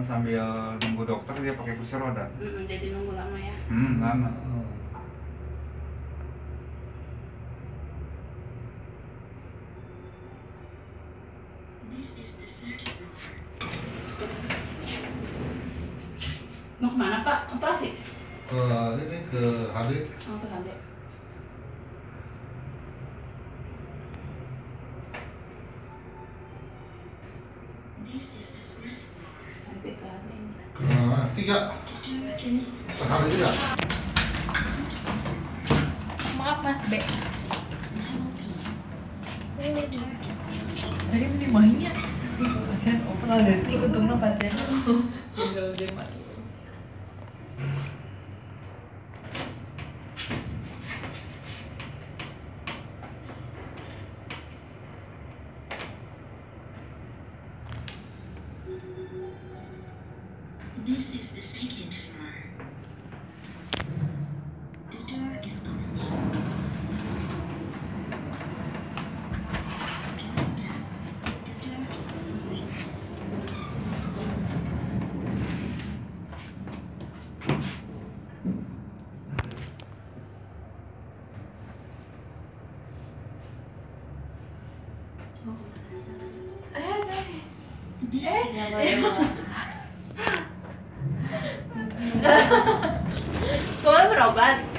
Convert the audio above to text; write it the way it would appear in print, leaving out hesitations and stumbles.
sambil nunggu dokter dia pakai kursi roda. Jadi nunggu lama ya. Lama. Mau kemana Pak? Operasi? Ke ini, ke HD. Oh, ke HD. Sampai ke HD ini. Ke 3. Ke HD juga. Maaf Mas B. Tadi ini mainnya pasien operal deh, itu untungnya pasien tinggal dia mati. This is the second floor. The door is opening. The door is moving. Kemarin berobat.